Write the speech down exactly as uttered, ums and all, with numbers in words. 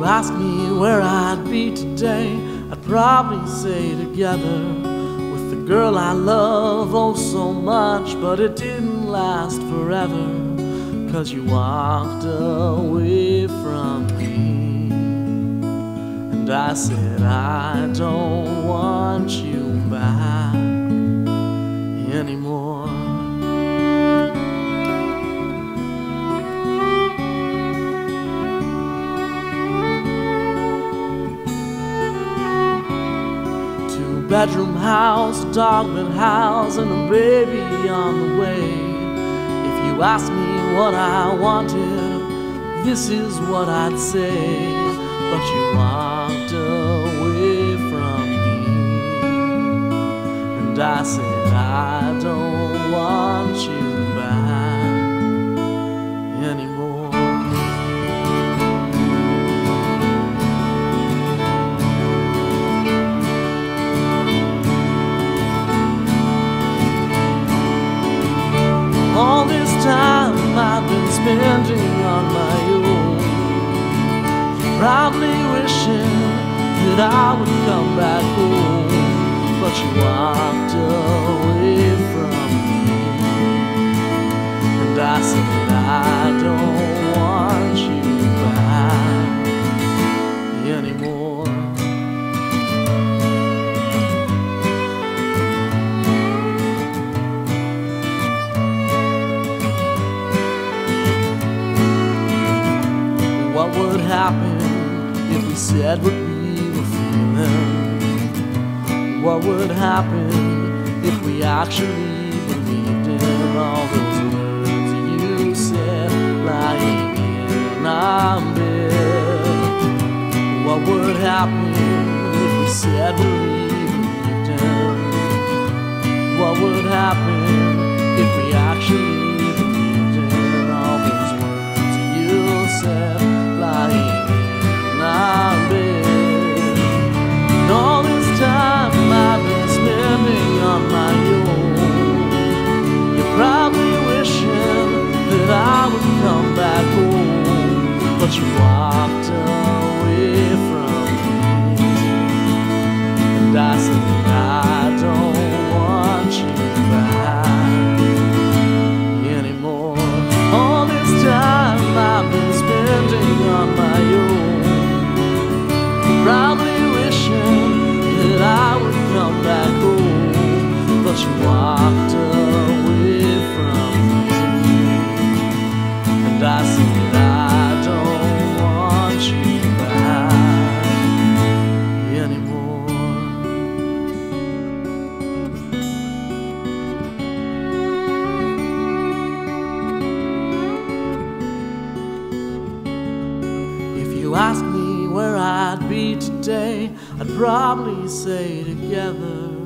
ask me where I'd be today, I'd probably say together with the girl I love oh so much. But it didn't last forever, 'cause you walked away from me. And I said I don't want you back anymore. Bedroom house, a dog bed house, and a baby on the way. If you ask me what I wanted, this is what I'd say. But you walked away from me, and I said I don't want you back anymore. All this time I've been spending on my own, probably wishing that I would come back home. But you walked away from me, and I said I don't want you back anymore. What would happen if we said what we were feeling? What would happen if we actually believed in all those words you said lying in our bed? What would happen if we said what we believed in? What would happen if we actually believed in all those words you said lying in our bed? And all this time I've been spending on my own, you're probably wishing that I would come back home. But you walked away from me, and I said I don't want you back anymore. All this time I've been spending on my own, probably wishing that I would come back home. But you walked away from me, and I said I don't want you back anymore. If you ask me where I'd be today, I'd probably say together